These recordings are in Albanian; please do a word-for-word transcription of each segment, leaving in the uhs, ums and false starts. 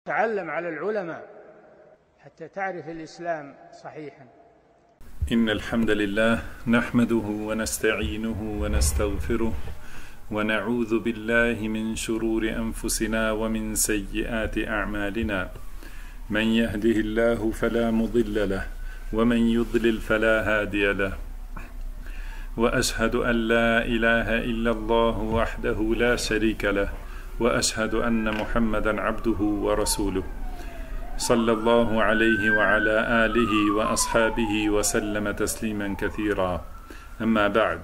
تعلم على العلماء حتى تعرف الإسلام صحيحا. إن الحمد لله نحمده ونستعينه ونستغفره ونعوذ بالله من شرور أنفسنا ومن سيئات أعمالنا. من يهده الله فلا مضل له ومن يضلل فلا هادي له. وأشهد أن لا إله إلا الله وحده لا شريك له وأشهد أن محمدا عبده ورسوله صلى الله عليه وعلى آله وأصحابه وسلم تسليما كثيرا. أما بعد.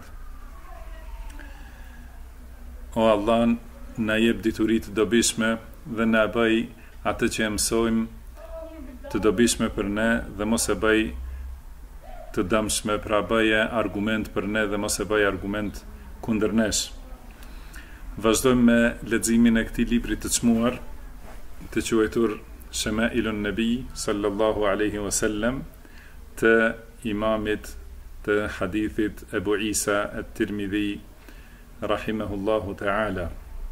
O Allah, na jep dituri të dobishme dhe na bëj atë që mësojmë të dobishme për ne dhe mos e bëj të dëmshme, pra bëje argument për ne dhe mos e bëj argument kundër nesh. Vazhdojmë me leximin e këtij libri të çmuar, të quajtur Shama'ilun Nabi sallallahu alaihi wasallam, të imamit të hadithit Ebu Isa at-Tirmidhi rahimahullahu ta'ala.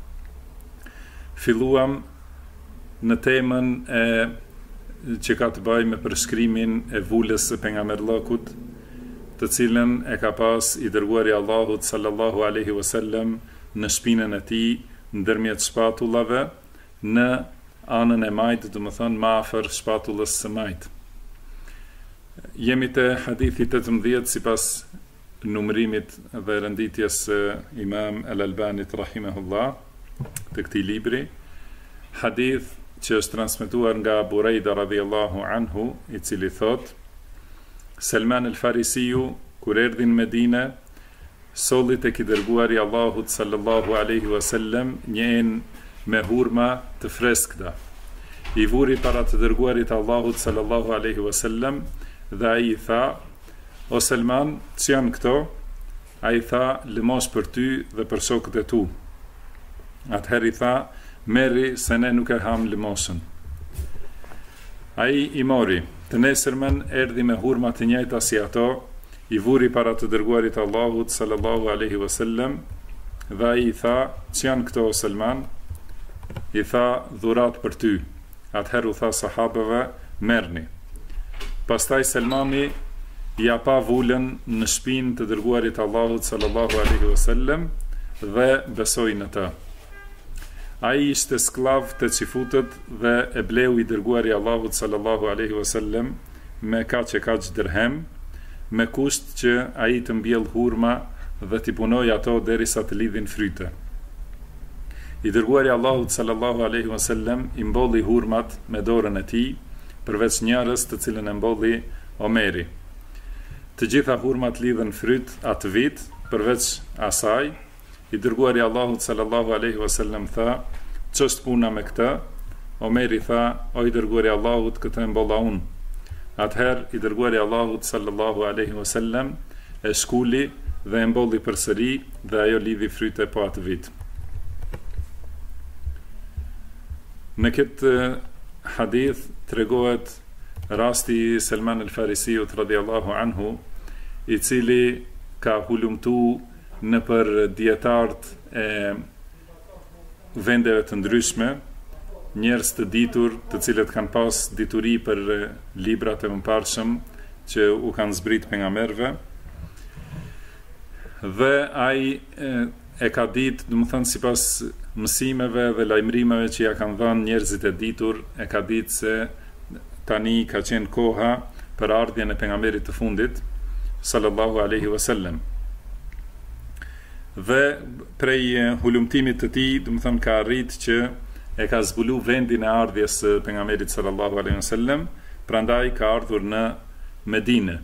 Filluam në temën e që ka të bëjë me përshkrimin e vulës së pejgamberllokut, të cilën e ka pas i dërguari Allahut sallallahu alaihi wasallam në shpinën e tij ndërmjet shpatullave në anën e majtë, do të thonë më afër shpatullës së majtë. Jemi te hadithi tetëmbëdhjetë sipas numërimit dhe renditjes së Imam Al-Albanit rahimahullah të këtij libri, hadith që është transmetuar nga Burejda radhiyallahu anhu, i cili thot: Selman el-Farisiu kur erdhi në Medinë, solli tek i dërguari Allahut sallallahu alaihi wasallam një enë me hurma të freskëta. I vuri para të dërguarit Allahut sallallahu alaihi wasallam dhe ai i tha: O Selman, që janë këto? Ai tha: lëmos për ty dhe për shokët e tu. Atëherë i tha: merri, se ne nuk e ham lëmosën. Ai i mori. Të nesërmen erdhi me hurma të njëjta si ato, i vuri para të dërguarit Allahut sallallahu alaihi wasallam dhe ai i tha: që janë këto, o Selman? I tha: dhurat për ty. Atëherë u tha sahabëve: merrni. Pastaj Selmani ja pa vulën në shpinë të dërguarit Allahut sallallahu alaihi wasallam dhe besoi në të. Ai ishte sklav të çifutët dhe e bleu i dërguari Allahut sallallahu alaihi wasallam me kaq e kaq dirhem, me kusht që ai të mbjell hurma dhe t'i punoj ato derisa të lidhin fryte. I dërguari Allahut sallallahu alaihi wasallam i mbolli hurmat me dorën e tij, përveç njërës të cilën e mbolli Omeri. Të gjitha hurmat lidhen fryt atë vit, përveç asaj. I dërguari Allahut sallallahu alaihi wasallam tha: ç'është puna me këtë? Omeri tha: o i dërguari Allahut, këtë e mbolla unë. Atëherë i dërguari Allahut sallallahu alaihi wasallam e shkuli dhe e mbolli përsëri dhe ajo lidhi fryte po atë vit. Në këtë hadith tregohet rasti i Selman el-Farisiut radhiyallahu anhu, i cili ka hulumtu në për dietarët e vendeve të ndryshme, njerëz të ditur, të cilët kanë pas dituri për librat e mëparshëm që u kanë zbrit pejgamberëve. Dhe ai e, e ka ditë, do të thënë sipas mësimeve dhe lajmërimeve që ja kanë dhënë njerëzit e ditur, e ka ditë se tani ka qenë koha për ardhjen e pejgamberit të fundit sallallahu alaihi wasallam. Dhe prej hulumtimit të tij, do të thënë ka arrit që e ka zbulu vendin e ardhjes së pejgamberit sallallahu alaihi wasallam, prandaj ka ardhur në Medinë.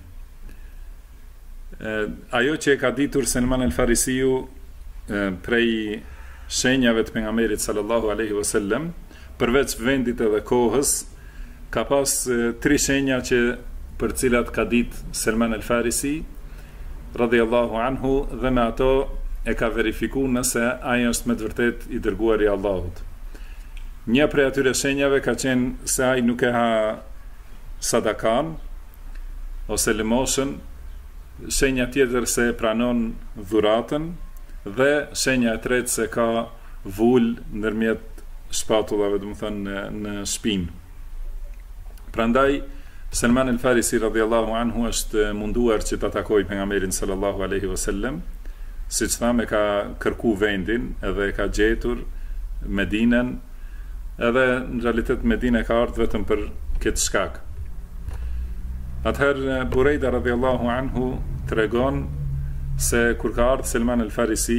Ajo që e ka ditur Selman el-Farisiu prej shenjave të pejgamberit sallallahu alaihi wasallam, përveç vendit edhe kohës, ka pas tri shenja që për cilat ka ditë Selman el-Farisi radhiyallahu anhu, dhe me ato e ka verifikuar nëse ai është me të vërtet i dërguari i Allahut. Një prej atyre shenjave ka qenë se ai nuk e ha sadakan ose lëmosën, shenja tjetër se pranon dhuratën, dhe shenja e tretë se ka vul ndërmjet shpatullave, do të thënë në shpinë. Prandaj Salman al-Farisi radhiyallahu anhu është munduar që ta takojë pejgamberin sallallahu alaihi wasallam, siç thamë ka kërku vendin edhe ka gjetur Medinën, edhe në realitet Medina ka ardhur vetëm për këtë shkak. Atëherë Burejda radhiyallahu anhu tregon se kur ka ardhur Salman al-Farisi,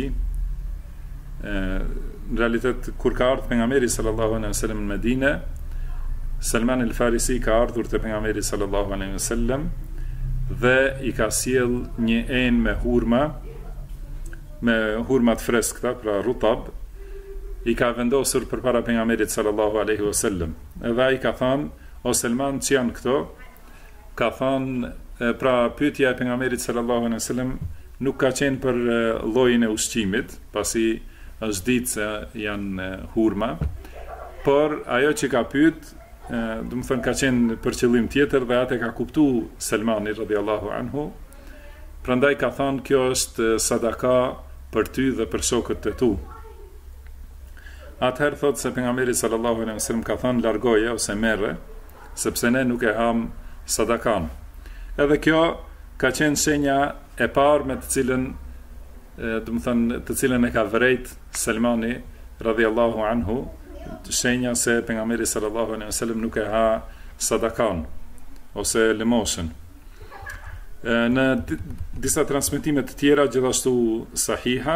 në realitet kur ka ardhur pejgamberi sallallahu alaihi wasallam në Medinë, Salman al-Farisi ka ardhur te pejgamberi sallallahu alaihi wasallam dhe i ka sjell një enë me hurma, me hurma të freskëta, pra rutab, i ka vendosur përpara pejgamberit sallallahu alaihi wasallam. Edhe ai ka thënë, o Salman, që janë këto? Ka thënë, pra pyetja e pejgamberit sallallahu alaihi wasallam nuk ka qenë për llojin e ushqimit, pasi është ditë se janë hurma, por ajo që ka pyet, do të thënë ka qenë për qëllim tjetër dhe atë ka kuptuar Salmani radhiyallahu anhu. Prandaj ka thënë, kjo është sadaka për ty dhe për shokët e tu. Atëherë thotë se pejgamberi sallallahu alaihi wasallam ka thënë, largoje ose merre, sepse ne nuk e ham sadakan. Edhe kjo ka qenë shenja e parë me të cilën, do të thënë, të cilën e ka vërejt Salmani radhiyallahu anhu, shenja se pejgamberi sallallahu alaihi wasallam nuk e ha sadakan ose lëmoshën. Në disa transmetime të tjera, gjithashtu sahiha,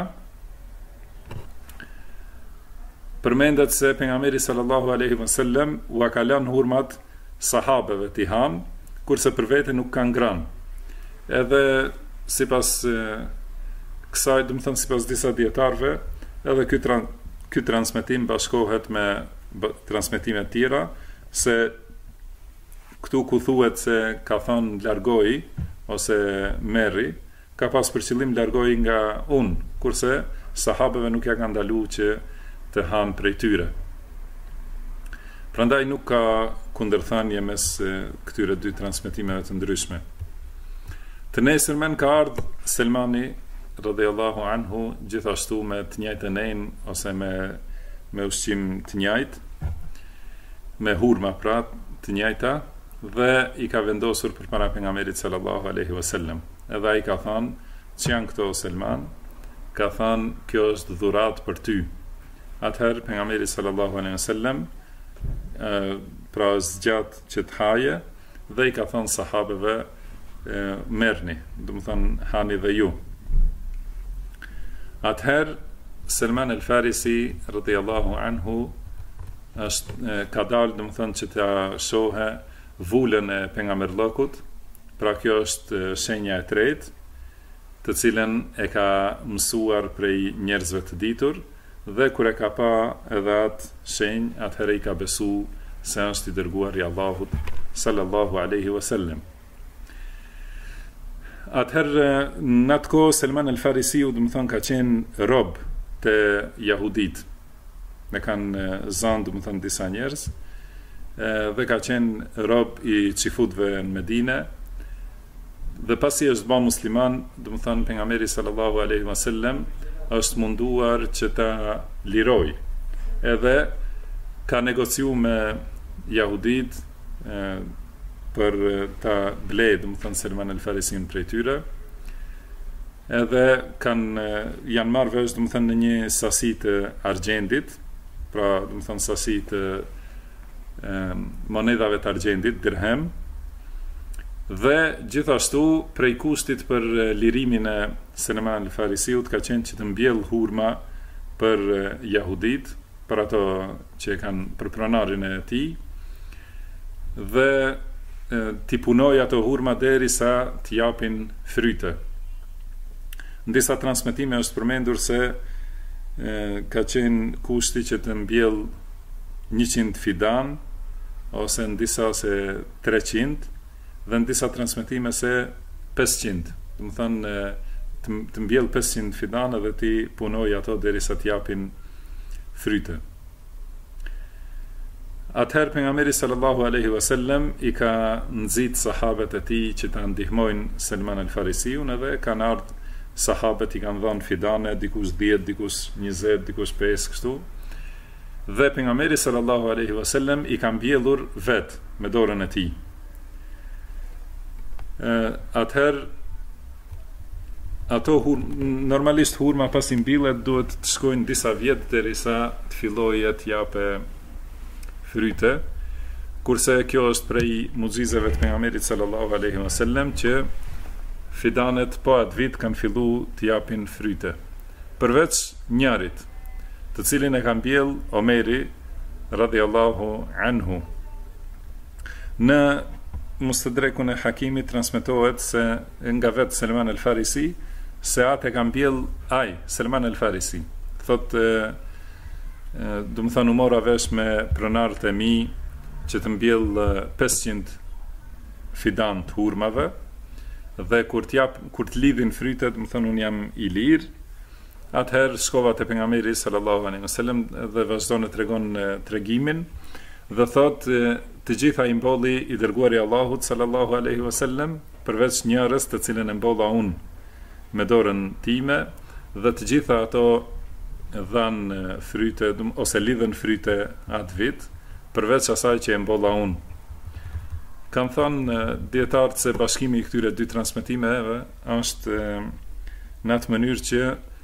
përmendet se pejgamberi sallallahu alaihi wasallam u ka lënë hurmat sahabeve të han, kurse për vete nuk kanë ngrënë. Edhe sipas kësaj, do të thënë sipas disa dietarëve, edhe ky tran ky transmetim bashkohet me transmetime të tjera, se këtu ku thuhet se ka thënë largoi ose merri, ka pas për qëllim largoi nga unë, kurse sahabeve nuk ja kanë ndaluar që të hanë prej tyre. Prandaj nuk ka kundërthënie mes këtyre dy transmetimeve të ndryshme. Të nesërmen ka ardhur Salmani radhiyallahu anhu gjithashtu me të njëjtën enë ose me me ushqim të njëjtë, me hurma pra të njëjta, dhe i ka vendosur përpara pejgamberit sallallahu alaihi wasallam. Edhe ai ka thënë, që janë këto Salman? Ka thënë, kjo është dhuratë për ty. Atëherë pejgamberi sallallahu alaihi wasallam pra zgjat që të haje dhe i ka thënë sahabeve, merrni, do të thënë hani dhe ju. Atëherë Salman al-Farisi radhiyallahu anhu është ka dalë, do të thënë, që ta shohë vulën e pejgamberllokut, pra kjo është shenja e tretë, të cilën e ka mësuar prej njerëzve të ditur, dhe kur e ka pa edhe atë shenjë, atëherë i ka besu se është i dërguar i Allahut sallallahu alaihi wasallam. Atëherë në atë kohë Salman al-Farisiu, do të thonë, ka qenë rob të jahudit. Ne kanë zënë, do të thonë, disa njerëz, dhe ka qenë rob i çifutëve në Medinë. Dhe pasi është bërë musliman, do të thonë, pejgamberi sallallahu alaihi wasallam është munduar që ta liroj. Edhe ka negociu me jahudit e, për ta blej, do të thënë, Salman al-Farisin prej tyre. Edhe kanë janë marrë vesh, do të thënë, në një sasi të argjendit, pra do të thënë sasi të e, monedhave të argjendit, dirhem, dhe gjithashtu prej kushtit për lirimin e Salman al-Farisiut ka qenë që të mbjell hurma për jahudit, për ato që kanë për pronarin e tij, dhe t'i punoj ato hurma deri sa t'i japin fryte. Në disa transmetime është përmendur se e, ka qenë kushti që të mbjell njëqind fidan, ose në disa se treqind, dhe në disa transmetime se pesëqind. Do të thënë të, të mbjell pesëqind fidan edhe t'i punoj ato deri sa t'japin fryte. Atëherë pejgamberi sallallahu alaihi wasallam i ka nxit sahabët e tij që ta ndihmojnë Salman al-Farisiun, edhe kanë ardhur sahabët, i kanë dhënë fidane, dikush dhjetë, dikush njëzet, dikush pesë, kështu. dhe pejgamberi sallallahu alaihi wasallam i ka mbjellur vet me dorën e tij. Atëherë ato hur, normalisht hurma pas i mbillet duhet të shkojnë disa vjet derisa të fillojë të japë fryte, kurse kjo është prej mucizave të pejgamberit sallallahu alaihi wasallam që fidanet po atë vit kanë filluar të japin fryte. Përveç njërit, të cilin e ka mbjell Omeri radhiyallahu anhu. Në Mustadrekun e Hakimit transmetohet se nga vetë Selman el Farisi se atë e ka mbjell ai, Selman el Farisi. Thotë, do të thonë, u mora vesh me pronarët e mi që të mbjell pesëqind fidan të hurmave, dhe kur të jap, kur të lidhin frytet, do të thonë un jam i lirë. Atëherë shkova te pejgamberi sallallahu alaihi wasallam dhe vazhdon të tregon tregimin dhe thotë, të gjitha i mbolli i dërguari Allahut sallallahu alaihi wasallam, përveç njërës të cilën e mbolla unë me dorën time, dhe të gjitha ato dhanë fryte ose lidhen fryte atë vit, përveç asaj që e mbolla unë. Kanë thënë dietarët se bashkimi i këtyre dy transmetimeve është në atë mënyrë që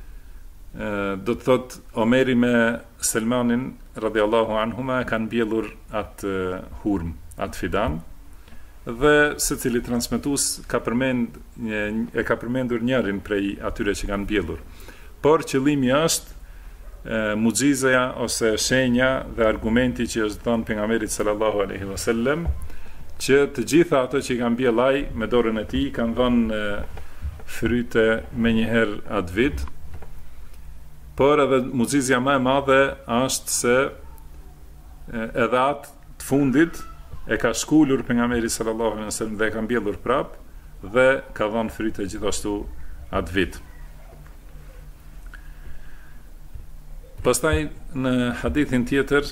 do të thot Omeri me Selmanin radhiyallahu anhuma kanë mbjellur atë hurm, atë fidan, dhe secili transmetues ka përmend e ka përmendur njërin prej atyre që kanë mbjellur. Por qëllimi është mucizeja ose shenja dhe argumenti që është dhënë pejgamberit sallallahu alaihi wasallam, që të gjitha ato që i kanë mbjell ai me dorën e tij kanë dhënë fryte menjëherë atë vit. Por edhe mucizja më e madhe është se edhe atë të fundit e ka shkullur pejgamberi sallallahu alaihi wasallam dhe e ka mbjellur prap dhe ka dhënë fryte gjithashtu atë vit. Pastaj në hadithin tjetër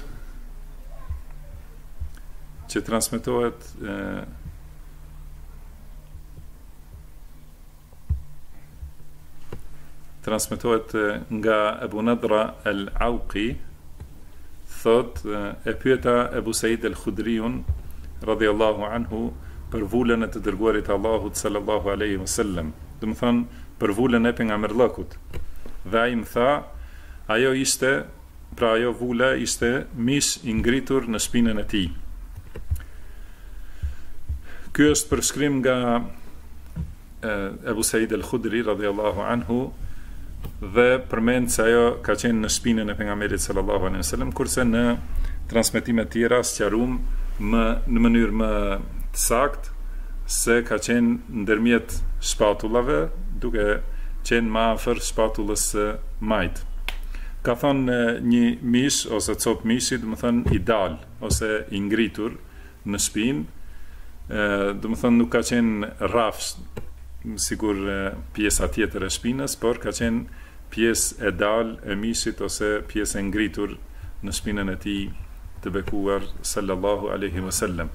që transmetohet e, transmetohet nga Ebu Nadra el-Auqi, thot, e pyeta Ebu Said el-Khudriun radhiyallahu anhu për vullën e të dërguarit Allahut sallallahu alaihi wasallam, do të thonë për vullën e pejgamberllëkut. Dhe ai më tha, ajo ishte, pra ajo vula ishte mish i ngritur në shpinën e tij. Ky është përshkrim nga Ebu Said el-Khudri radhiyallahu anhu, dhe përmend se ajo ka qenë në shpinën e pejgamberit sallallahu alaihi wasallam, kurse në transmetime të tjera sqaruam më në mënyrë më të saktë se ka qenë ndërmjet shpatullave, duke qenë më afër shpatullës së majt. Ka thonë një mish ose cop mishi, do të thonë i dal ose i ngritur në shpinë, do të thonë nuk ka qenë rrafsh sigur pjesa tjetër e shpinës, por ka qenë pjesë e dal e mishit ose pjesë e ngritur në shpinën e tij të bekuar sallallahu alaihi wasallam.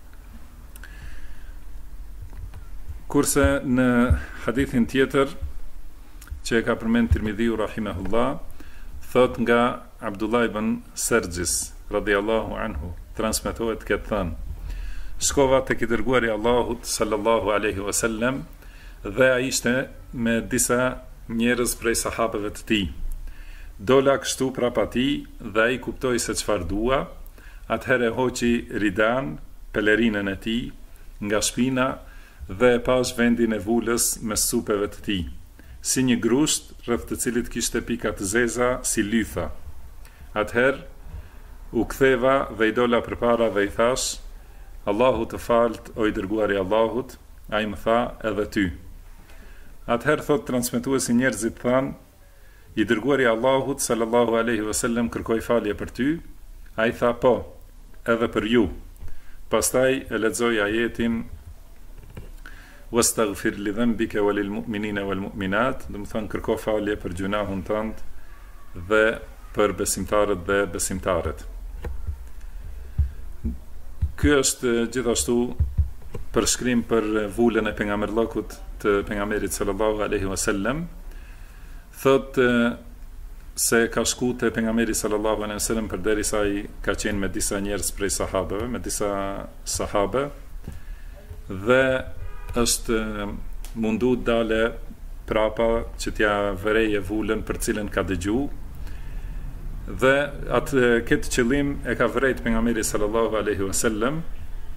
Kurse në hadithin tjetër që e ka përmend Tirmidhiu rahimahullah, thot nga Abdullah ibn Sergjis radhiyallahu anhu, transmetohet këtë thënë: shkova tek i dërguari Allahut sallallahu alaihi wasallam, dhe a ishte me disa njerëz prej sahabeve të tij. Dola kështu prapa tij dhe ai kuptoi se çfarë dua, atëherë hoqi ridan, pelerinën e tij, nga shpina dhe e pash vendin e vulës mes supeve të tij, si një grusht rreth të cilit kishte pika të zeza si lytha. Atëherë u ktheva dhe i dola përpara dhe i thash: Allahu të falt, o i dërguari Allahut. Ai më tha: edhe ty. Atëherë, thot transmetuesi, njerëzit thanë: i dërguari Allahut sallallahu alaihi wasallam kërkoi falje për ty. Ai tha: po, edhe për ju. Pastaj e lexoi ajetin: wastaghfir li dhanbika walil mu'minina wal mu'minat, do të thonë kërko falje për gjunahun tënd dhe për besimtarët dhe besimtarët. Ky është gjithashtu përshkrim për vullën e pejgamberllëkut të pejgamberit sallallahu alaihi wasallam. Thot se ka shku te pejgamberi sallallahu alaihi wasallam përderisa ai ka qenë me disa njerëz prej sahabeve, me disa sahabe, dhe është mundu të dale prapa që t'ja vërej e vulën për cilën ka dëgju, dhe atë këtë qëllim e ka vërejt pejgamberi sallallahu alaihi wasallam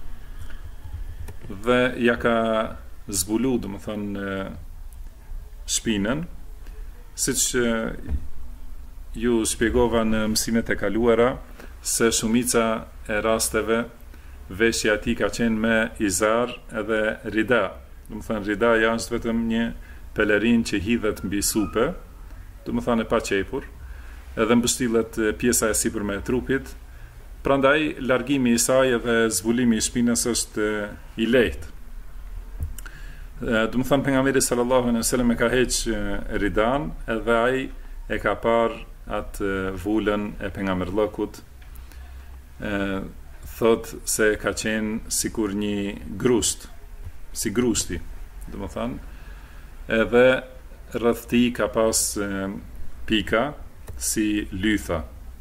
dhe ja ka zbulu, do më thënë, shpinën, siç ju shpjegova në mësimet e kaluara, se shumica e rasteve veshja e tij ka qenë me izar edhe rida. Do më thënë, rida është vetëm një pelerin që hidhet mbi supe, do më thënë e pa qepur, edhe mbështillet pjesa e sipërme e trupit. Prandaj largimi i saj edhe zbulimi i shpinës është i lehtë. Do më thënë, pejgamberi sallallahu alaihi wasallam e ka heq ridan, edhe ai e ka par atë vulën e pejgamberllëkut, thot se ka qenë sikur një grust, si grusti, do më thënë, edhe rreth tij ka pas pika si lytha.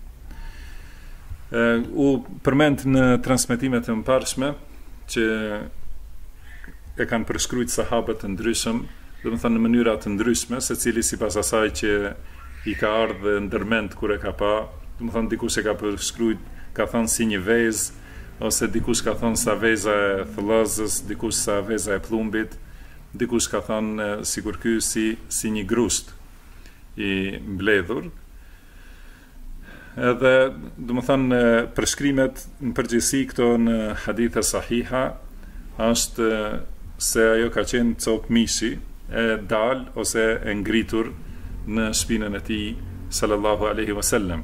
U përmend në transmetimet e mëparshme që e kanë përshkruajt sahabët të ndryshëm, do të thënë në mënyra të ndryshme, secili sipas asaj që i ka ardhur ndërmend kur e ka pa, do të thënë dikush e ka përshkruajt, ka thënë si një vezë, ose dikush ka thënë sa veza e thëllazës, dikush sa veza e plumbit, dikush ka thënë sikur ky si si një grust i mbledhur. Edhe, do të thënë, përshkrimet në përgjithësi këto në hadithe sahiha është se ajo ka qenë cop mishi e dal ose e ngritur në shpinën e tij sallallahu alaihi wasallam.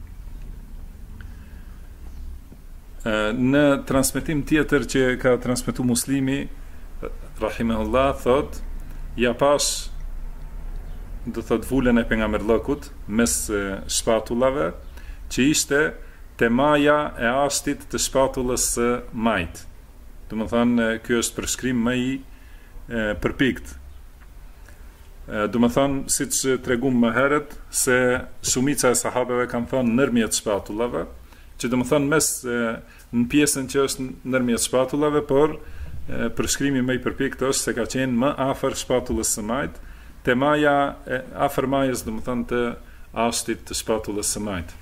Në transmetim tjetër që ka transmetuar Muslimi rahimahullah, thot ja pas, do thot, vulën e pejgamberllëkut mes shpatullave që ishte te maja e ashtit të shpatullës së majt. Do më thënë, kjo është përshkrim më i përpikt. Do më thënë, si që tregum më herët, se shumica e sahabeve kanë thënë nërmjet shpatullave, që do më thënë mes në pjesën që është nërmjet shpatullave, por përshkrimi më i përpikt është se ka qenë më afër shpatullës së majt, te maja, afër majës, do më thënë, të ashtit të shpatullës së majt.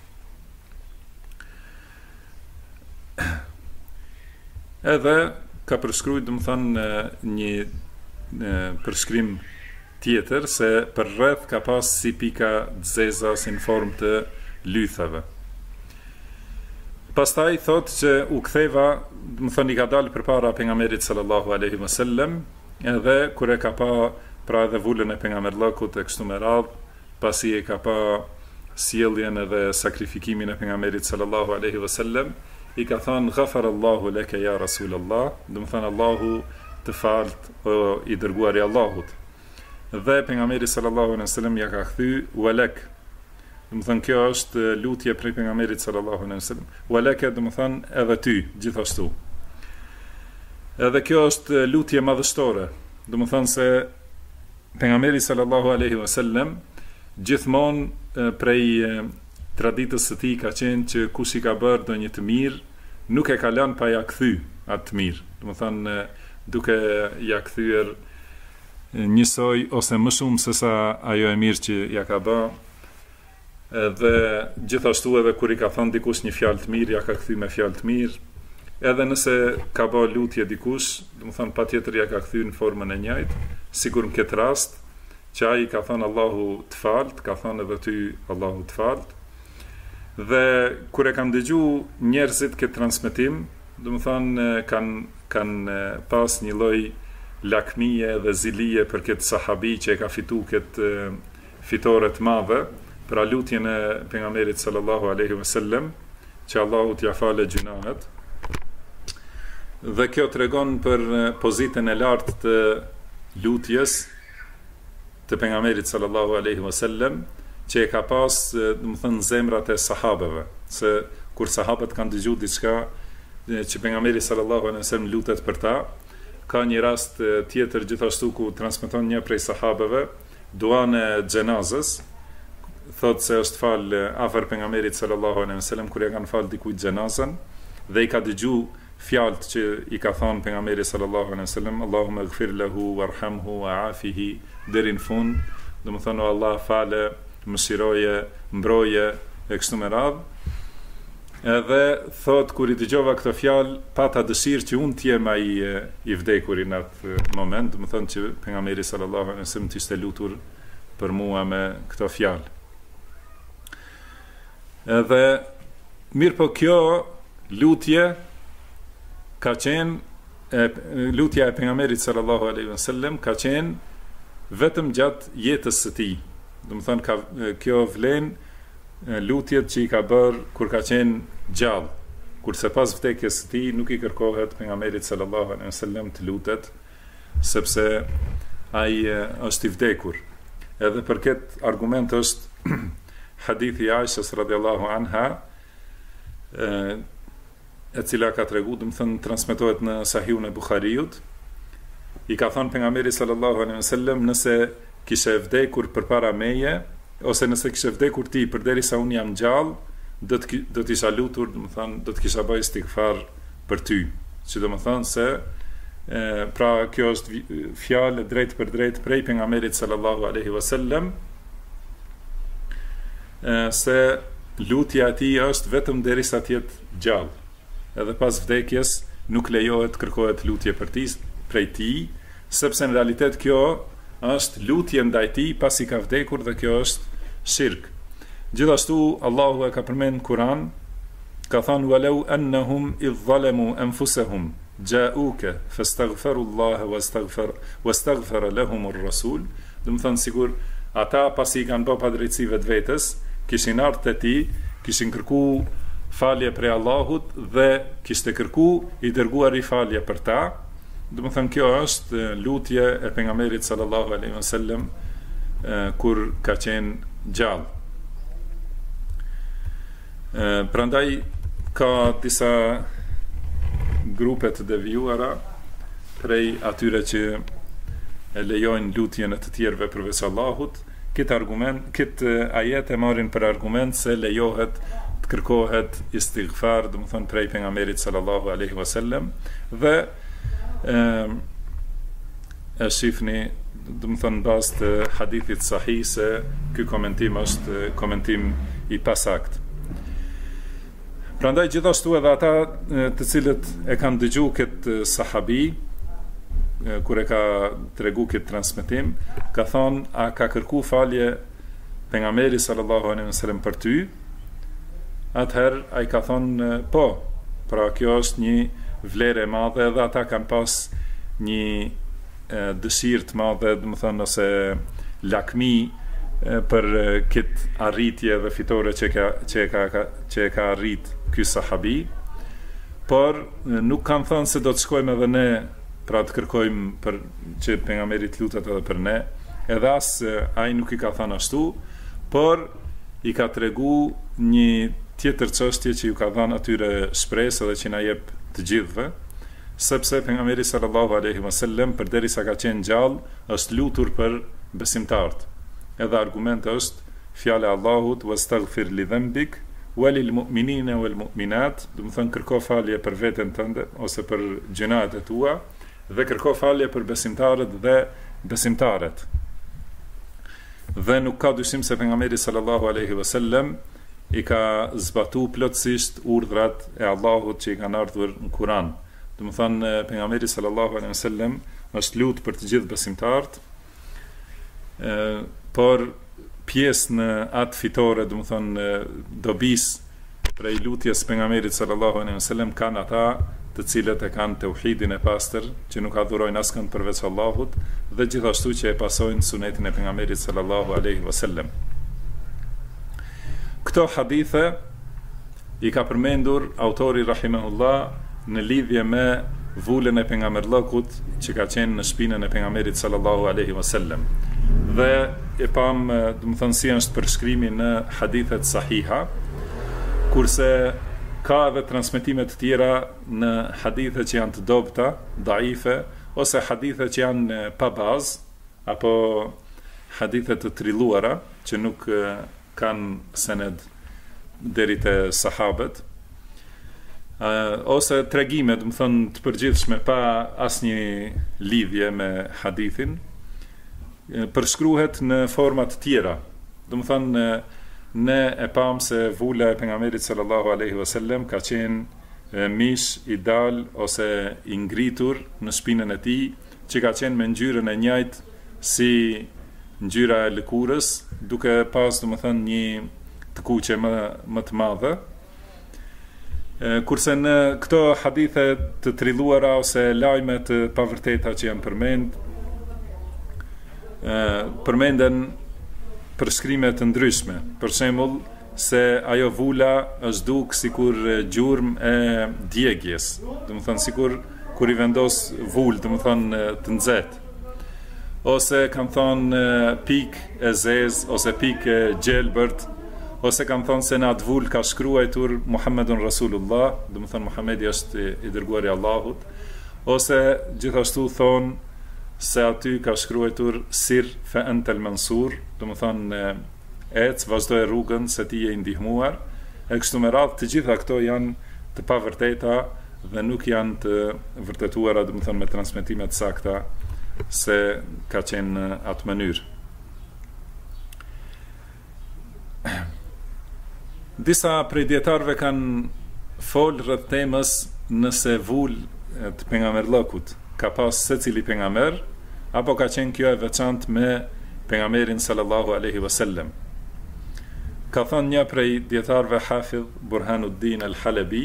Edhe ka përshkruajt, do të thënë, një, një përshkrim tjetër se për rreth ka pas si pika zeza si në formë të lythave. Pastaj thot që u ktheva, do të thënë, i ka dalë përpara pejgamberit sallallahu alaihi wasallam, edhe kur e ka pa pra edhe vulën e pejgamberllëkut e kështu me radhë, pasi e ka pa sjelljen edhe sakrifikimin e pejgamberit sallallahu alaihi wasallam, i ka thënë ghafarallahu leke ya Rasulallah, do të thënë Allahu të falt o i dërguari i Allahut. Dhe pejgamberi sallallahu alaihi wasallam ja ka kthy walak. Do të thënë kjo është lutje prej pejgamberit sallallahu alaihi wasallam. Walaka do të thënë edhe ty gjithashtu. Edhe kjo është lutje madhështore. Do të thënë se pejgamberi sallallahu alaihi wasallam gjithmonë prej traditës së tij ka qenë që kush i ka bërë ndonjë të mirë, nuk e ka lënë pa ja kthy atë të mirë. Do të thënë duke ja kthyer njësoj ose më shumë se sa ajo e mirë që ja ka bë. Dhe gjithashtu edhe kur i ka thënë dikush një fjalë të mirë, ja ka kthy me fjalë të mirë. Edhe nëse ka bë lutje dikush, do të thënë patjetër ja ka kthy në formën e njëjtë, sikur në këtë rast që ai ka thënë Allahu të falt, ka thënë edhe ty Allahu të falt. Dhe kur e kam dëgju njerëzit këtë transmetim, do të thënë kanë kanë pas një lloj lakmie dhe zilije për këtë sahabi që e ka fitu këtë fitore të madhe për lutjen e pejgamberit sallallahu alaihi wasallam, që Allahu t'ia falë gjunahet. Dhe kjo tregon për pozitën e lartë të lutjes të pejgamberit sallallahu alaihi wasallam, që e ka pas, do të thënë, zemrat e sahabeve, se kur sahabët kanë dëgjuar diçka që pejgamberi sallallahu alaihi wasallam lutet për ta, ka një rast tjetër gjithashtu ku transmeton një prej sahabeve duan e xhenazës, thot se është fal afër pejgamberit sallallahu alaihi wasallam kur e kanë fal dikujt xhenazën dhe i ka dëgju fjalët që i ka thënë pejgamberi sallallahu alaihi wasallam, Allahumma ighfir lahu warhamhu wa'afihi, deri në fund, do të thonë Allah fale, mëshiroje, mbroje e kështu me radhë. Edhe thot kur i dëgjova këtë fjalë, pata dëshirë që unë të jem ai i vdekur në atë moment, do të thonë që pejgamberi sallallahu alaihi wasallam të ishte lutur për mua me këtë fjalë. Edhe mirë po kjo lutje ka qenë lutja e pejgamberit sallallahu alaihi wasallam ka qenë vetëm gjatë jetës së tij. Do të thonë ka kjo vlen lutjet që i ka bërë kur ka qenë gjallë, kurse pas vdekjes së tij nuk i kërkohet pejgamberit sallallahu alaihi wasallam të lutet, sepse ai është i vdekur. Edhe për këtë argument është hadithi i Aishës radhiyallahu anha, e, e cila ka tregu, do të thënë transmetohet në Sahihun e Buhariut, i ka thënë pejgamberi sallallahu alaihi wasallam, nëse kishe vdekur përpara meje, ose nëse kishe vdekur ti përderisa unë jam gjallë, do të do të isha lutur, do të thënë do të kisha bërë istighfar për ty. Që do të thënë se e, pra kjo është fjalë drejt për drejt prej pejgamberit sallallahu alaihi wasallam, se lutja e tij është vetëm derisa të jetë gjallë. Edhe pas vdekjes nuk lejohet kërkohet lutje për ti, prej tij, sepse në realitet kjo është lutje ndaj tij pasi ka vdekur dhe kjo është shirk. Gjithashtu Allahu e ka përmend në Kur'an, ka thënë walau annahum idh zalamu anfusahum ja'uka fastaghfirullaha wastaghfar wastaghfara lahum ar-rasul. Do të thonë sigur ata pasi kanë bërë padrejtësi vetvetes, kishin ardhur te ti, kishin kërku falje prej Allahut dhe kishte kërku i dërguari falje për ta. Do të thënë kjo është lutje e pejgamberit sallallahu alaihi wasallam kur ka qenë gjallë. Prandaj ka disa grupe të devijuara prej atyre që e lejojnë lutjen e të tjerëve përveç Allahut. Këtë argument, këtë ajet e marrin për argument se lejohet të kërkohet istighfar, do të thonë prej pejgamberit sallallahu alaihi wasallam, dhe e, e shifni, do të thonë bazë të hadithit sahih se ky komentim është komentim i pasakt. Prandaj gjithashtu edhe ata të cilët e kanë dëgju këtë sahabi, kur e ka tregu këtë transmetim, ka thonë, a ka kërku falje pejgamberi sallallahu alaihi wasallam për ty? Atëherë ai ka thonë po, pra kjo është një vlerë e madhe dhe ata kanë pas një e, dëshirë të madhe, do të thonë ose lakmi e, për këtë arritje dhe fitore që ka që ka që ka arrit ky sahabi, por nuk kanë thënë se do të shkojmë edhe ne pra të kërkojmë për që pejgamberi të lutet edhe për ne, edhe as ai nuk i ka thënë ashtu, por i ka tregu një tjetër çështje që ju ka dhënë atyre shpresë dhe që na jep të gjithëve, sepse pejgamberi sallallahu alaihi wasallam përderisa ka qenë gjallë, është lutur për besimtarët. Edhe argumenti është fjala e Allahut wastaghfir li dhanbik walil mu'minina wal mu'minat, do të thonë kërko falje për veten tënde ose për gjunat e tua dhe kërko falje për besimtarët dhe besimtaret. Dhe nuk ka dyshim se pejgamberi sallallahu alaihi wasallam i ka zbatu plotësisht urdhrat e Allahut që i kanë ardhur në Kur'an. Do të thonë pejgamberi sallallahu alaihi wasallam është lut për të gjithë besimtarët, por pjesë në atë fitore, do të thonë dobis prej lutjes pejgamberit sallallahu alaihi wasallam kanë ata të cilët e kanë tauhidin e pastër, që nuk adhurojnë askënd përveç Allahut, dhe gjithashtu që e pasojnë sunetin e pejgamberit sallallahu alaihi wasallam. Këto hadithe i ka përmendur autori rahimahullah në lidhje me vulën e pejgamberllokut që ka qenë në shpinën e pejgamberit sallallahu alaihi wasallam. Dhe e pam, do të thonë si është përshkrimi në hadithet sahiha, kurse ka edhe transmetime të tjera në hadithe që janë të dobta, daife, ose hadithe që janë pa bazë, apo hadithe të trilluara që nuk kanë sened deri te sahabët, uh, ose tregime, do të thonë të përgjithshme pa asnjë lidhje me hadithin, përshkruhet në forma të tjera. Do të thonë ne e pam se vula e pejgamberit sallallahu alaihi wasallam ka qenë mish i dal ose i ngritur në shpinën e tij, që ka qenë me ngjyrën e njëjtë si ngjyra e lëkurës, duke pas domethënë një të kuqe më më të madhe. E, kurse në këto hadithe të trilluara ose lajme të pavërteta që janë përmend, e, përmenden përshkrime të ndryshme. Për shembull, se ajo vula është duk sikur gjurmë e djegjes, domethënë sikur kur i vendos vulë, domethënë të nxehtë. Ose kanë thonë pik e zez, ose pik e gjelbërt, ose kanë thonë se në atë vulë ka shkruajtur Muhammedun Rasulullah, domethënë Muhamedi është i dërguari i Allahut, ose gjithashtu thonë se aty ka shkruajtur Sir fa antal mansur, domethënë ec, vazhdoj rrugën se ti je i ndihmuar, e kështu me radhë. Të gjitha këto janë të pavërteta dhe nuk janë të vërtetuara, do të thonë me transmetime të sakta se ka qenë në atë mënyrë. Disa prej dietarëve kanë folë rreth temës nëse vulë të pejgamberllëkut ka pas secili pejgamber apo ka qenë kjo e veçantë me pejgamberin sallallahu alaihi wasallam. Ka thënë një prej dietarëve Hafidh Burhanuddin al-Halabi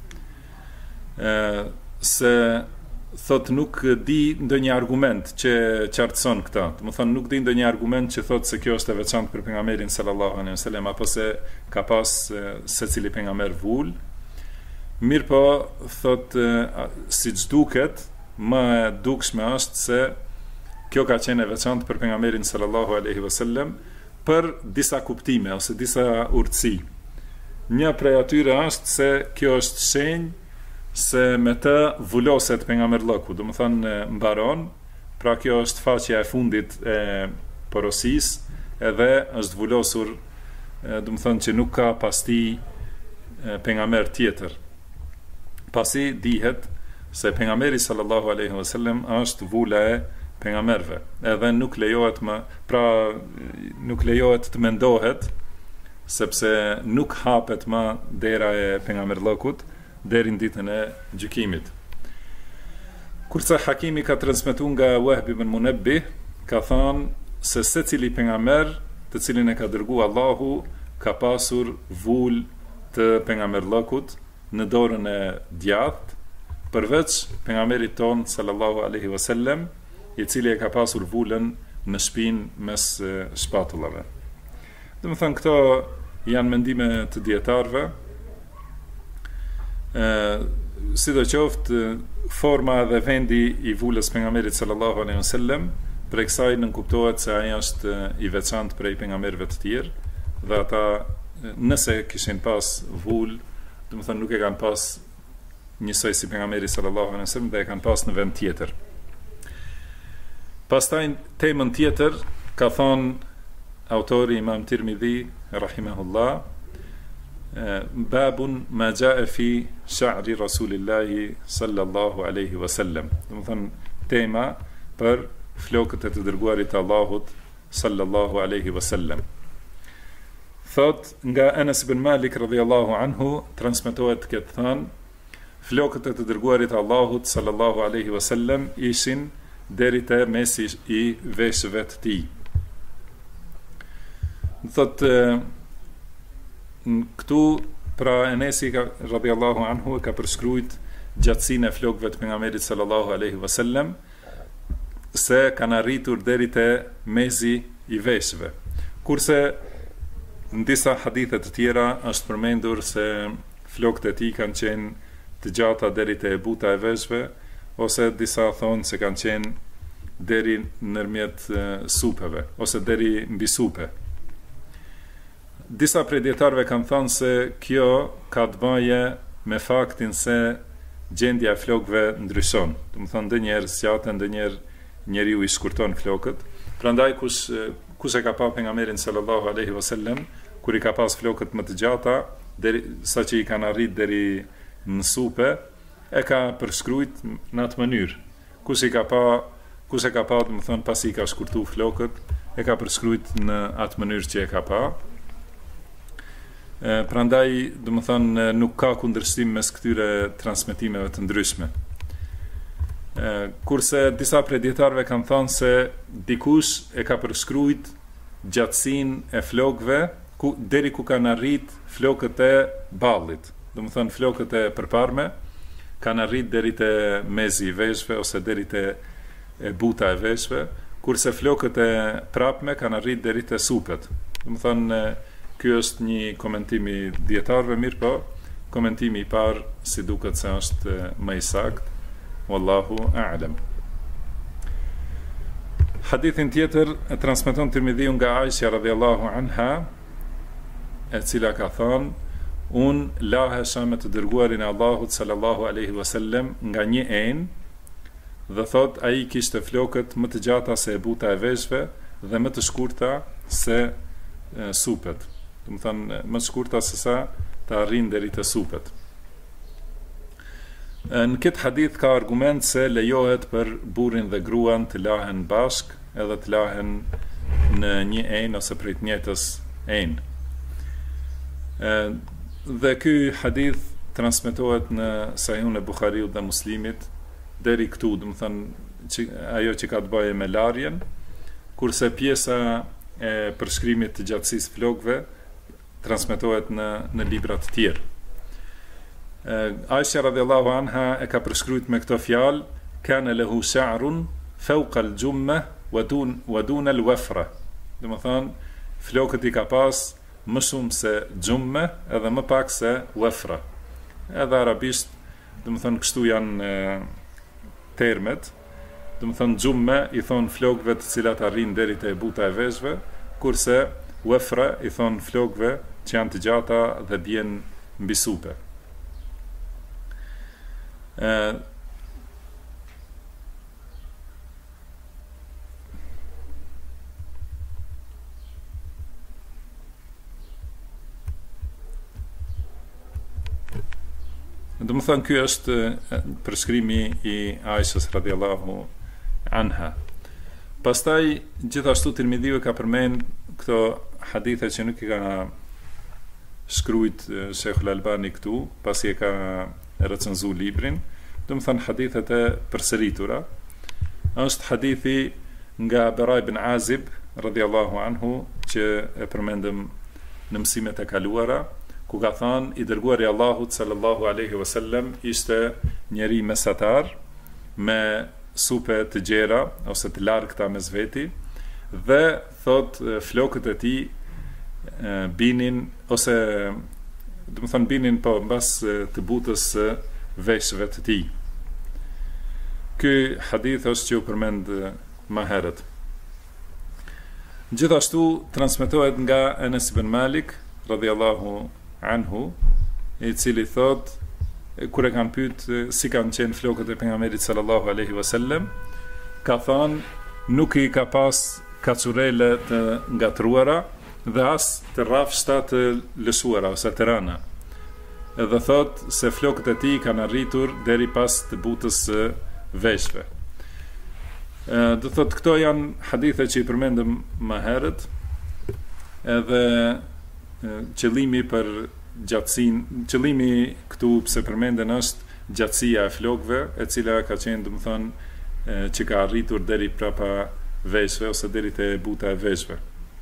se thot nuk di ndonjë argument që qartëson këtë. Do të thonë nuk di ndonjë argument që thot se kjo është e veçantë për pejgamberin sallallahu alaihi wasallam apo se ka pas secili pejgamber vul. Mirë po, thot siç duket, më e dukshme është se kjo ka qenë e veçantë për pejgamberin sallallahu alaihi wasallam për disa kuptime ose disa urtësi. Një prej atyre është se kjo është shenjë se me të vuloset pejgamberllëku, do të thonë mbaron, pra kjo është faqja e fundit e porosisë, edhe është vulosur, do të thonë që nuk ka pasti pejgamber tjetër. Pasi dihet se pejgamberi sallallahu alaihi wasallam është vula e pejgamberëve, edhe nuk lejohet më, pra nuk lejohet të mendohet, sepse nuk hapet më dera e pejgamberllëkut deri në ditën e gjykimit. Kurse Hakimi ka transmetuar nga Wahb ibn Munabbih, ka thënë se secili pejgamber të cilin e ka dërguar Allahu ka pasur vulë të pejgamberllëkut në dorën e djathtë, përveç pejgamberit ton sallallahu alaihi wasallam, i cili e ka pasur vulën në shpinë mes shpatullave. Do të thënë këto janë mendime të dietarëve. Ë, sidoqoftë forma dhe vendi i vulës pejgamberit sallallahu alaihi wasallam, për kësaj nën kuptohet se ai është i veçantë prej pejgamberëve të tjerë, dhe ata nëse kishin pas vulë, do të thënë nuk e kanë pas njësoj si pejgamberi sallallahu alaihi wasallam, dhe e kanë pas në vend tjetër. Pastaj temën tjetër ka thonë autori Imam Tirmidhi rahimahullah, babun ma jaa fi sha'ri rasulillahi sallallahu alaihi wasallam. Do të thonë tema për flokët e të dërguarit të Allahut sallallahu alaihi wasallam. Thot nga Anas ibn Malik radhiyallahu anhu transmetohet këtë thënë, flokët e të dërguarit të Allahut sallallahu alaihi wasallam ishin deri te mesi i veshëve të tij. Thot këtu pra Enesi radhiyallahu anhu ka përshkruajt gjatësinë e flokëve të pejgamberit sallallahu alaihi wasallam se kanë arritur deri te mesi i veshëve. Kurse në disa hadithe të tjera është përmendur se flokët e tij kanë qenë të gjata deri te buta e veshëve, ose disa thonë se kanë qenë deri nërmjet supeve, ose deri mbi supe. Disa prej dietarëve kanë thënë se kjo ka të bëje me faktin se gjendja e flokëve ndryshon. Do të thonë ndonjëherë sjaten, ndonjëherë njeriu i shkurton flokët. Prandaj kush kush e ka pa pejgamberin sallallahu alaihi wasallam kur i ka pas flokët më të gjata, deri sa që i kanë arrit deri në supe, e ka përshkruajt në atë mënyrë. Kush i ka pa, kush e ka pa, do të thonë pasi i ka shkurtu flokët, e ka përshkruajt në atë mënyrë që e ka pa. E, prandaj, do të thonë nuk ka kundërshtim mes këtyre transmetimeve të ndryshme. E, kurse disa prej dietarëve kanë thënë se dikush e ka përshkruajt gjatësinë e flokëve ku deri ku kanë arrit flokët e ballit. Do të thonë flokët e përparme kanë arrit deri te mezi i veshëve ose deri te e buta e veshëve, kurse flokët e prapme kanë arrit deri te supet. Do të thonë ky është një komentim i dietarëve, mirë po, komentimi i parë si duket se është më i saktë. Wallahu a'lam. Hadithin tjetër e transmeton Tirmidhiu nga Aisha radhiyallahu anha, e cila ka thënë: unë lahesha me të dërguarin e Allahut sallallahu alaihi wasallam nga një enë, dhe thot ai kishte flokët më të gjata se e buta e veshëve dhe më të shkurta se e, supet. Do të thonë më të shkurta se sa të arrin deri te supet. Në këtë hadith ka argument se lejohet për burrin dhe gruan të lahen bashk edhe të lahen në një enë ose prej të njëjtës enë. Dhe ky hadith transmetohet në Sahihun e Buhariut dhe Muslimit deri këtu, do të thënë ajo që ka të bëjë me larjen, kurse pjesa e përshkrimit të gjatësisë flokëve transmetohet në në libra të tjerë. Aisha radhiyallahu anha e ka përshkruajtur me këtë fjalë: kana lahu sha'run fawqa al-jumma wa dun wa dun al-wafra. Do të thonë flokët i ka pas më shumë se gjumme edhe më pak se wafra. Edhe arabisht, do të thonë kështu janë e, termet. Do të thonë gjumme i thon flokëve të cilat arrin deri te buta e veshëve, kurse wafra i thon flokëve që janë të gjata dhe bien mbi supe. E, Do më thënë, ky është përshkrimi i Aishës radhiyallahu anha. Pastaj, gjithashtu Tirmidhiu ka përmend këto hadithe që nuk i ka shkruajt Sheikhul Albani këtu, pasi e ka recenzuar librin. Do më thënë, hadithet e përsëritura. Është hadithi nga Bara ibn Azib radhiyallahu anhu, që e përmendëm në mësimet e kaluara, ku ka thënë i dërguari i Allahut sallallahu alaihi wasallam ishte njeri mesatar me supe të gjera ose të largëta mes veti, dhe thot flokët e tij binin ose do të thonë binin po mbas të butës së veshëve të tij. Ky hadith është që u përmend më herët. Gjithashtu transmetohet nga Anas ibn Malik radhiyallahu anhu, i cili thot, kur e kanë pyet si kanë qenë flokët e pejgamberit sallallahu alaihi wasallam, ka thënë nuk i ka pas kacurele të ngatruara dhe as të rrafshta të lëshuara ose të rëna. Edhe thot se flokët e tij kanë arritur deri pas të butës së veshëve. Do thot këto janë hadithe që i përmendëm më herët, edhe qëllimi për gjatësinë, qëllimi këtu pse përmenden është gjatësia e flokëve, e cila ka qenë, do të thonë, që ka arritur deri prapa veshëve ose deri te buta e veshëve.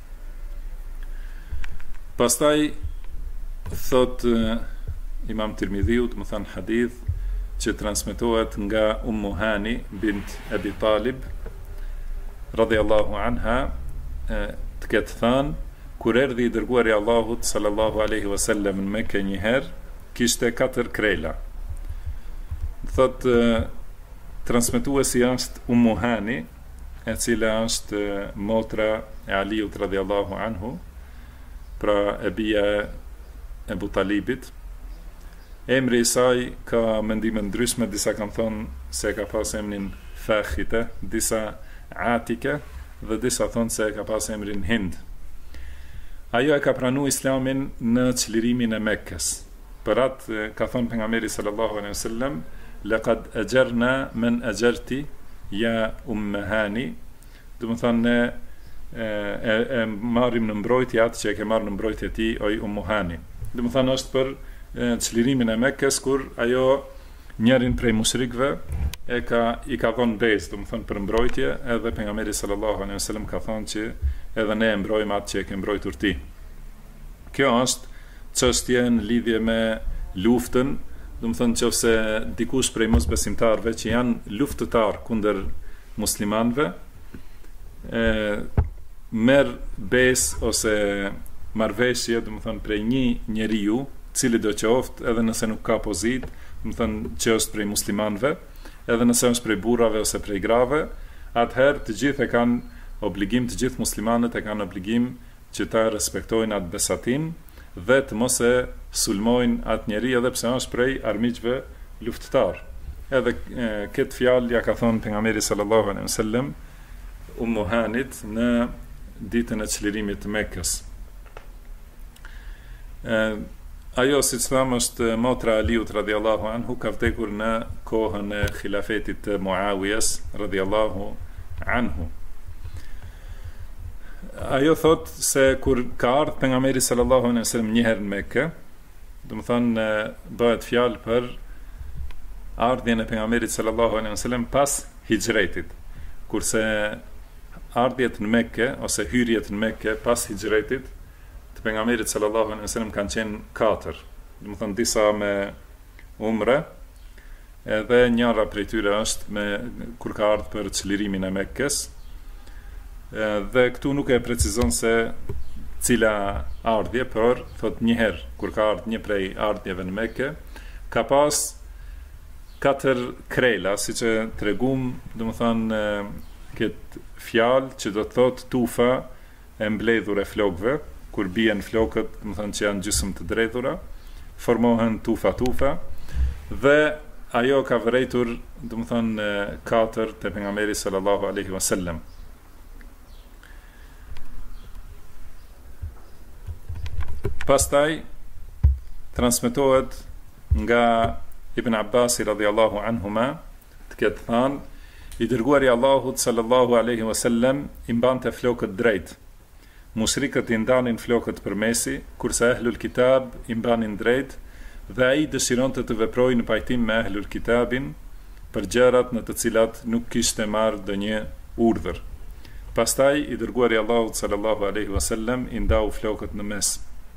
Pastaj thot Imam Tirmidhiu, do të thonë hadith që transmetohet nga Ummu Hani bint Abi Talib radhiyallahu anha, të ketë thënë: kur erdhi i dërguari i Allahut sallallahu alaihi wasallam në Mekë një herë, kishte katër krela. Thot transmetuesi është Ummu Hani, e cila është motra e Aliut radhiyallahu anhu, pra e bia e Abu Talibit. Emri i saj ka mendime ndryshme, disa kanë thonë se ka pas emrin Fakhite, disa Atike, dhe disa thonë se ka pas emrin Hind. ajo e ka pranu islamin në çlirimin e Mekkës. Për atë ka thënë pejgamberi sallallahu alaihi wasallam, laqad ajarna man ajarti ja ummahani, do të thonë ne e, e, e marrim në mbrojtje atë që e ke marrë në mbrojtje ti oj ummuhani. Do të thonë është për çlirimin e Mekkës, kur ajo njërin prej mushrikëve e ka i ka dhënë besë, do të thonë për mbrojtje, edhe pejgamberi sallallahu alaihi wasallam ka thënë që edhe ne e mbrojmë atë që e ke mbrojtur ti. Kjo është çështje në lidhje me luftën, do të thonë nëse dikush prej mosbesimtarëve që janë luftëtar kundër muslimanëve e merr besë ose marrëveshje, do të thonë prej një njeriu, cili do qoftë, edhe nëse nuk ka pozit, do të thonë që është prej muslimanëve, edhe nëse është prej burrave ose prej grave, atëherë të gjithë e kanë obligim, të gjithë muslimanët e kanë obligim që ta respektojnë atë besatin dhe të mos e sulmojnë atë njeri, edhe pse është prej armiqve luftëtar. Edhe e, këtë fjalë ja ka thonë pejgamberi sallallahu alaihi wasallam Ummu Hanit në ditën e çlirimit të Mekkës. E, ajo, siç thamë, është motra e Aliut radhiyallahu anhu, ka vdekur në kohën e khilafetit të Muawiyes radhiyallahu anhu. Ajo thot se kur ka ardhur pejgamberi sallallahu alaihi wasallam një herë në Mekë, do të thonë bëhet fjalë për ardhjen e pejgamberit sallallahu alaihi wasallam pas hijretit, kurse ardhjet në Mekë ose hyrjet në Mekë pas hijretit të pejgamberit sallallahu alaihi wasallam kanë qenë katër, do të thonë disa me umre, edhe njëra prej tyre është me kur ka ardhur për çlirimin e Mekkës. Dhe këtu nuk e precizon se cila ardhje, por thot një herë kur ka ardhur një prej ardhjeve në Mekë, ka pas katër krela, siç e tregum, domethënë këtë fjalë që do të thot tufa e mbledhur e flokëve, kur bien flokët, domethënë që janë gjysmë të drejtura, formohen tufa tufa, dhe ajo ka vërejtur, domethënë katër te pejgamberi sallallahu alaihi wasallam. Pastaj transmetohet nga Ibn Abbas radhiyallahu anhuma të ketë thënë, i dërguari i Allahut sallallahu alaihi wasallam i mbante flokët drejt. Mushrikët i ndanin flokët përmesi, kurse ehlul kitab i mbanin drejt, dhe ai dëshironte të veprojë në pajtim me ehlul kitabin për gjërat në të cilat nuk kishte marrë ndonjë urdhër. Pastaj i dërguari i Allahut sallallahu alaihi wasallam i ndau flokët në mes.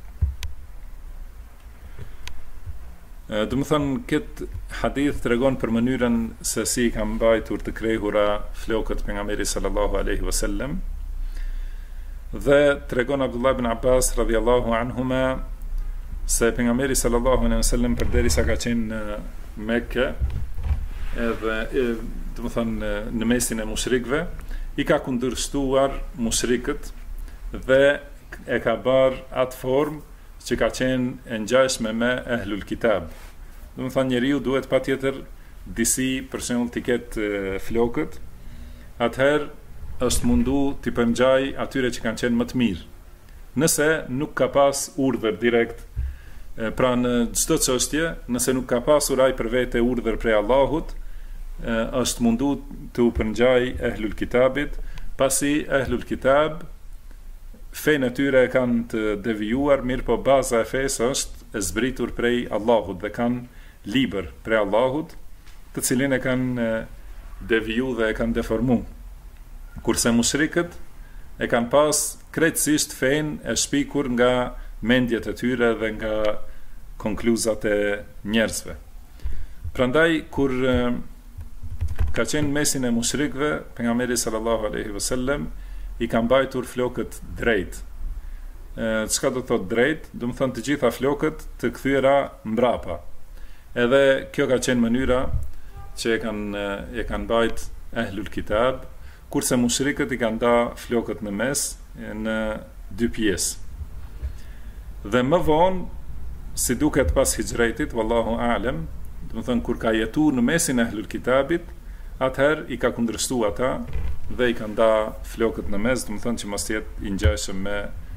Do më thënë, këtë hadith të regon për mënyrën se si kam mbajtur të krehura flokët pejgamberi sallallahu alaihi wasallam, dhe të regon Abdullah ibn Abbas radhiyallahu anhuma se pejgamberi sallallahu alaihi wasallam përderisa ka qenë në Mekë, edhe do më thënë në mesin e mushrikëve, i ka kundërshtuar mushrikët dhe e ka bërë atë formë që ka qenë e ngjashme me ehlul kitab. Do të thonë njeriu duhet patjetër disi për shembull të ketë flokët, atëherë është mundu t'i përngjaj atyre që kanë qenë më të mirë. Nëse nuk ka pas urdhër direkt, pra në çdo çështje, nëse nuk ka pasur ai për vete urdhër prej Allahut, është mundu t'u përngjaj ehlul kitabit, pasi ehlul kitab fejnë e tyre e kanë të devijuar, mirë po baza e fesë është e zbritur prej Allahut dhe kanë liber prej Allahut, të cilin e kanë deviju dhe e kanë deformu. Kurse mushrikët e kanë pas krejtësisht fejnë e shpikur nga mendjet e tyre dhe nga konkluzat e njerëzve. Prandaj, kur ka qenë mesin e mushrikëve, pejgamberi sallallahu alaihi wasallam i kanë mbajtur flokët drejt. Çka do të thotë drejt? Do të thonë të gjitha flokët të kthyera mbrapa. Edhe kjo ka qenë mënyra që e kanë e kanë mbajt ehlul kitab, kurse mushrikët i kanë nda flokët në mes në dy pjesë. Dhe më vonë, si duket pas hijretit, wallahu a'lem, do të thonë kur ka jetuar në mesin e ehlul kitabit, atëherë i ka kundërshtu ata dhe i ka nda flokët në mes, do të thonë që mos jetë i ngjashëm me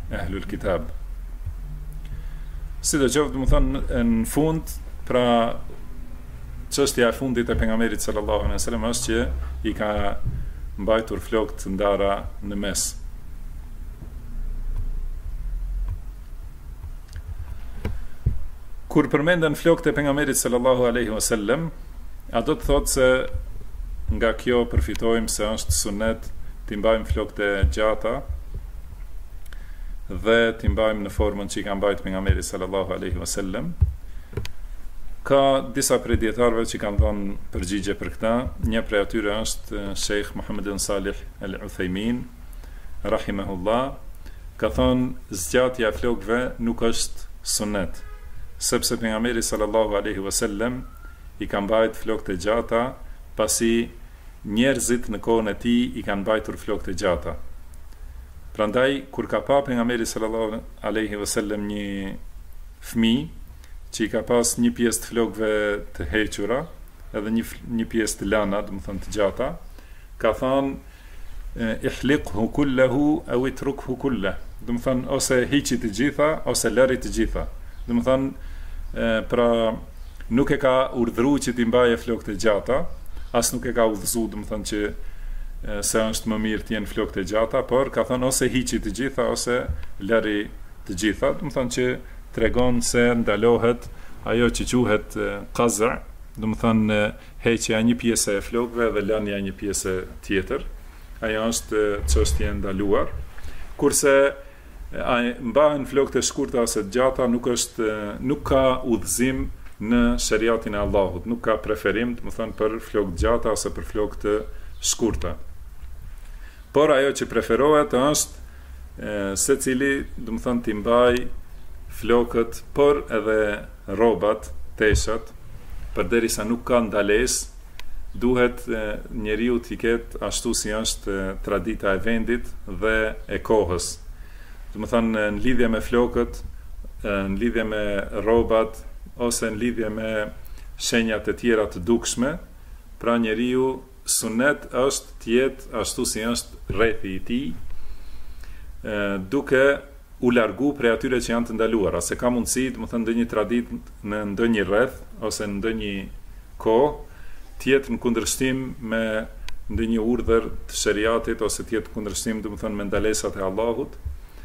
Ahlul Kitab. Si do qoftë, do të thonë, në fund, pra çështja e fundit e pejgamberit sallallahu alaihi wasallam është që i ka mbajtur flokët ndara në mes. Kur përmenden flokët e pejgamberit sallallahu alaihi wasallam, a do të thotë se nga kjo përfitojmë se është sunet t'i mbajmë flokët e gjata dhe t'i mbajmë në formën që i ka mbajt pejgamberi sallallahu alaihi wasallam. Ka disa prej dietarëve që kanë dhënë përgjigje për këtë. Një prej atyre është Sheikh Muhammad ibn Salih al-Uthaymin rahimahullah, ka thënë zgjatja e flokëve nuk është sunet, sepse pejgamberi sallallahu alaihi wasallam i ka mbajt flokët e gjata, pasi njerëzit në kohën e tij i kanë mbajtur flokët e gjata. Prandaj kur ka pa pejgamberi sallallahu alaihi wasallam një fëmijë që i ka pas një pjesë të flokëve të hequra edhe një një pjesë të lana, do të thonë të gjata, ka thënë ihliqhu kullahu aw itrukhu kullahu. Do të thonë ose hiqi të gjitha ose lëri të gjitha. Do të thonë pra nuk e ka urdhëruar që t'i mbaje flokët e gjata, as nuk e ka udhëzuar, do të thonë që se është më mirë të jenë flokët e gjata, por ka thënë ose hiqi të gjitha ose lëri të gjitha, do të thonë që tregon se ndalohet ajo që quhet qazr, do të thonë heqja një pjesë e flokëve dhe lënia një pjesë tjetër. Ajo është çështje e ndaluar. Kurse mbahen flokët e shkurta ose të gjata nuk është nuk ka udhëzim në shariatin e Allahut, nuk ka preferim, do të thonë për flokë të gjata ose për flokë të shkurta. Por ajo që preferohet është secili, do të thonë, t'i mbaj flokët, por edhe rrobat, teshat, përderisa nuk ka ndalesë, duhet njeriu t'i ketë ashtu si është tradita e vendit dhe e kohës. Do të thonë, në lidhje me flokët, në lidhje me rrobat ose në lidhje me shenjat e tjera të dukshme, pra njeriu sunet është të jetë ashtu si është rrethi i tij, duke u largu prej atyre që janë të ndaluara, se ka mundësi, do të thonë, ndonjë traditë në ndonjë rreth ose në ndonjë kohë të jetë në kundërshtim me ndonjë urdhër të shariatit ose të jetë në kundërshtim, do të thonë, me ndalesat e Allahut.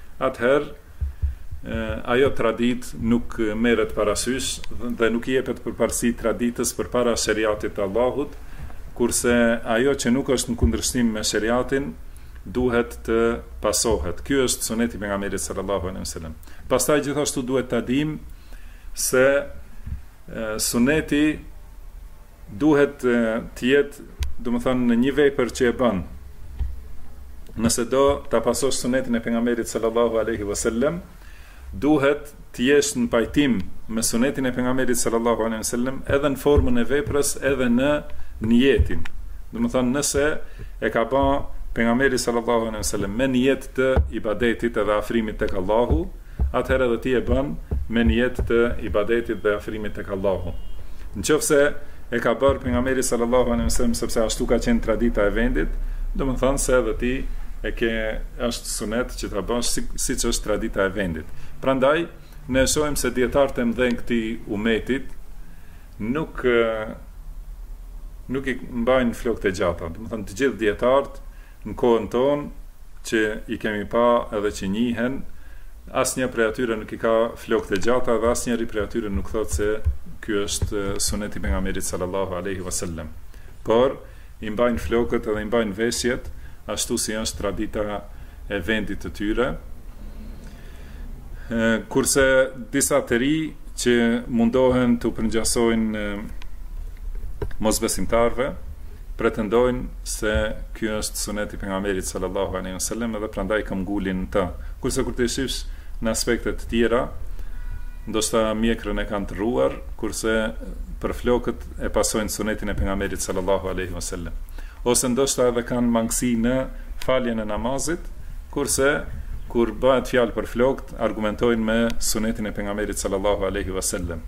Atëherë ajo traditë nuk merret parasysh dhe nuk i jepet përparësi traditës përpara shariatit të Allahut, kurse ajo që nuk është në kundërshtim me shariatin duhet të pasohet. Ky është suneti i pejgamberit sallallahu alaihi wasallam. Pastaj gjithashtu duhet ta dim se e, suneti duhet e, të jetë, do të thonë, në një vepër që e bën. Nëse do ta pasosh sunetin e pejgamberit sallallahu alaihi wasallam, duhet të jesh në pajtim me sunetin e pejgamberit sallallahu alaihi wasallam edhe në formën e veprës, edhe në niyetin. Do të thonë, nëse e ka bën pejgamberi sallallahu alaihi wasallam me nijet të ibadetit edhe afrimit tek Allahu, atëherë edhe ti e bën me nijet të ibadetit dhe afrimit tek Allahu. Nëse e ka bërë pejgamberi sallallahu alaihi wasallam sepse ashtu ka qenë tradita e vendit, do të thonë se edhe ti e ke është sunet që ta bësh si, siç është tradita e vendit. Prandaj ne shohim se dietarët e mëdhenj këtij umetit nuk nuk i mbajnë flokët e gjata. Do të thonë të gjithë dietarët në kohën tonë që i kemi pa edhe që njihen, asnjë prej atyre nuk i ka flokët e gjata dhe asnjëri prej atyre nuk thotë se ky është suneti i pejgamberit sallallahu alaihi wasallam. Por i mbajnë flokët edhe i mbajnë veshjet ashtu si është tradita e vendit të tyre. Kurse disa të ri që mundohen të përngjasojnë mosbesimtarve, pretendojnë se ky është suneti i pejgamberit sallallahu alaihi wasallam edhe prandaj këmbgulin të. Kurse kur të shihsh në aspekte të tjera, ndoshta mjekrën e kanë të rruar, kurse për flokët e pasojnë sunetin e pejgamberit sallallahu alaihi wasallam. Ose ndoshta edhe kanë mangësi në faljen e namazit, kurse kur bëhet fjalë për flokët, argumentojnë me sunetin e pejgamberit sallallahu alaihi wasallam.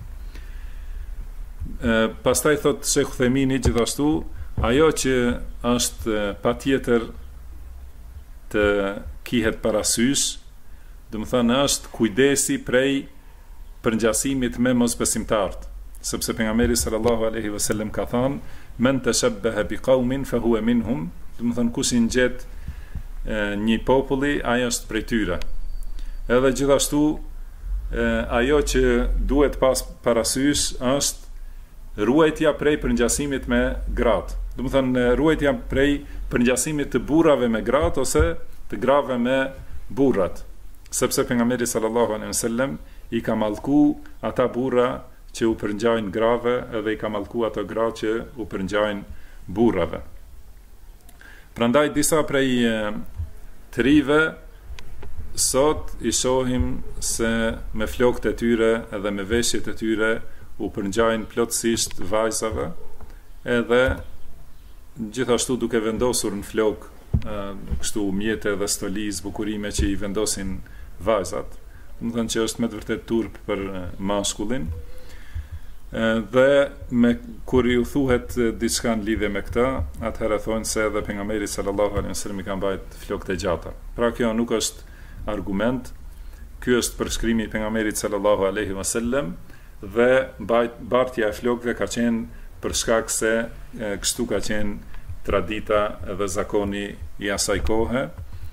Pastaj thot Sheikh Uthemini gjithashtu, ajo që është patjetër të kihet parasysh, Do të thënë është kujdesi prej përngjasimit me mosbesimtarët, sepse pejgamberi sallallahu alaihi wasallam ka thënë men tashabbaha biqaumin fa huwa minhum, do të thënë kush i ngjet një populli, ai është prej tyre. Edhe gjithashtu e, ajo që duhet pas parasysh është ruajtja prej përngjasimit me gratë. Do të thënë ruajtja prej përngjasimit të burrave me gratë ose të grave me burrat, sepse pejgamberi sallallahu alaihi wasallam i ka mallku ata burra që u përngjajnë grave, edhe i ka mallku ato gra që u përngjajnë burrave. Prandaj disa prej të rive sot i shohim se me flokët e tyre edhe me veshjet e tyre u përngjajnë plotësisht vajzave, edhe gjithashtu duke vendosur në flok kështu mjete dhe stoliz, bukurime që i vendosin vajzat. Do të thënë që është me të vërtet turp për mashkullin. Dhe me kur ju thuhet diçka në lidhje me këtë, atëherë thonë se edhe pejgamberi sallallahu alaihi wasallam i ka mbajt flokët e gjata. Pra kjo nuk është argument, ky është përshkrimi i pejgamberit sallallahu alaihi wasallam, dhe bartja e flokëve ka qenë për shkak se e, kështu ka qenë tradita dhe zakoni i asaj kohe.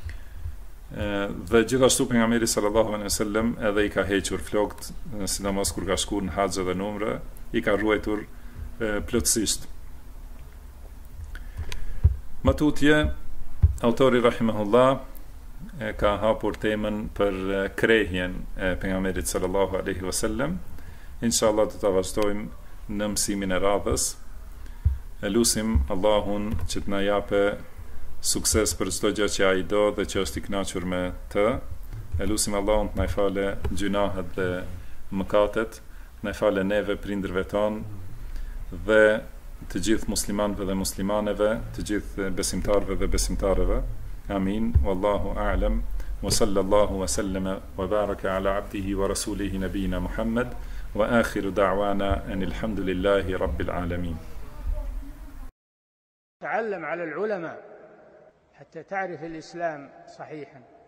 Dhe gjithashtu pejgamberi sallallahu alaihi wasallam edhe i ka hequr flokët, sidomos kur ka shkuar në haxh dhe në umre, i ka ruajtur plotësisht. Më tutje, autori rahimahullah e ka hapur temën për krehjen e pejgamberit sallallahu alaihi wasallam. Inshallah do ta vazhdojmë në mësimin e radhës. E lusim Allahun që të na japë sukses për çdo gjë që ai do dhe që është i kënaqur me të. E lusim Allahun të na falë gjunahet dhe mëkatet, na falë neve, prindërve tonë dhe të gjithë muslimanëve dhe muslimaneve, të gjithë besimtarëve dhe besimtarëve. Amin. Wallahu a'lam. Wa sallallahu wa sallama wa baraka ala abdihi wa rasulihi nabiyina Muhammad wa akhiru da'wana anil hamdulillahi rabbil alamin. تعلم على العلماء حتى تعرف الإسلام صحيحا.